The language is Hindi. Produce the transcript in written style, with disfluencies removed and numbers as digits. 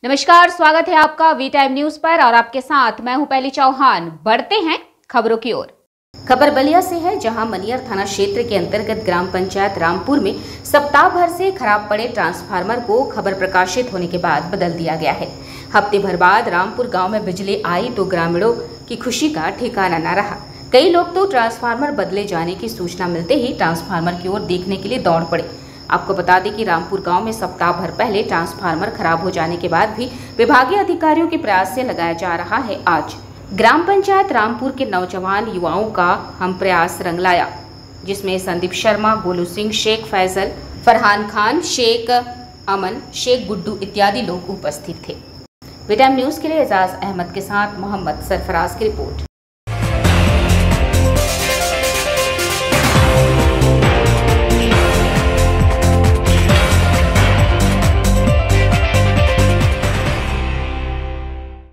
नमस्कार, स्वागत है आपका वी टाइम न्यूज पर और आपके साथ मैं हूं पहली चौहान। बढ़ते हैं खबरों की ओर। खबर बलिया से है, जहां मनियर थाना क्षेत्र के अंतर्गत ग्राम पंचायत रामपुर में सप्ताह भर से खराब पड़े ट्रांसफार्मर को खबर प्रकाशित होने के बाद बदल दिया गया है। हफ्ते भर बाद रामपुर गाँव में बिजली आई तो ग्रामीणों की खुशी का ठिकाना न रहा। कई लोग तो ट्रांसफार्मर बदले जाने की सूचना मिलते ही ट्रांसफार्मर की ओर देखने के लिए दौड़ पड़े। आपको बता दें कि रामपुर गांव में सप्ताह भर पहले ट्रांसफार्मर खराब हो जाने के बाद भी विभागीय अधिकारियों के प्रयास से लगाया जा रहा है। आज ग्राम पंचायत रामपुर के नौजवान युवाओं का हम प्रयास रंग लाया, जिसमें संदीप शर्मा, गोलू सिंह, शेख फैजल, फरहान खान, शेख अमन, शेख गुड्डू इत्यादि लोग उपस्थित थे। वी टाइम न्यूज के लिए एजाज अहमद के साथ मोहम्मद सरफराज की रिपोर्ट।